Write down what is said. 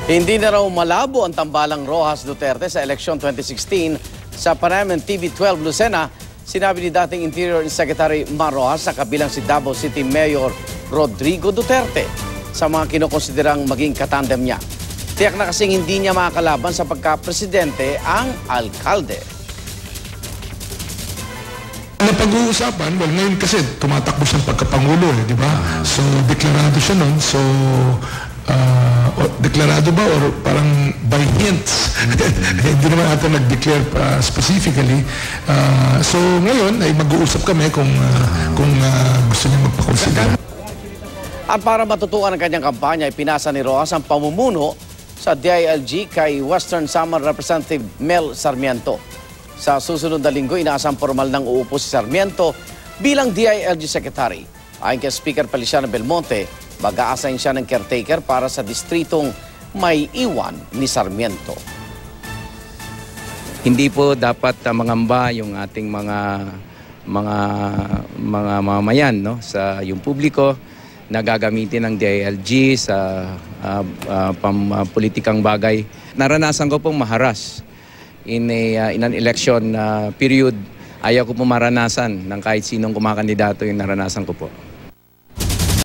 Hindi na raw malabo ang tambalang Rojas Duterte sa eleksyon 2016 sa Panaman TV12 Lucena, sinabi ni dating Interior Secretary Mar Rojas sa kabilang si Davao City Mayor Rodrigo Duterte sa mga kinokonsiderang maging katandem niya. Tiyak na kasing hindi niya makakalaban sa pagka-presidente ang alkalde. Napag-uusapan, well, ngayon kasi tumatakbo siyang pagkapangulo, di ba? So, deklarado siya nun. So, deklarado ba or parang by hints? Hindi naman natin nag-declare specifically. So, ngayon ay mag-uusap kami kung gusto niya magpakonsidera. At para matutukan ang kanyang kampanya, ipinasa ni Rojas ang pamumuno sa DILG kay Western Samar Representative Mel Sarmiento. Sa susunod na linggo, inaasang formal nang uupo si Sarmiento bilang DILG Secretary. Ayon kay Speaker Feliciano Belmonte, mag-a-assign siya ng caretaker para sa distritong may iwan ni Sarmiento. Hindi po dapat mangamba yung ating mga mamayan, no, sa yung publiko na gagamitin ng DILG sa politikang bagay. Naranasan ko pong maharas in an election period. Ayaw ko po maranasan ng kahit sinong kumakandidato yung naranasan ko po.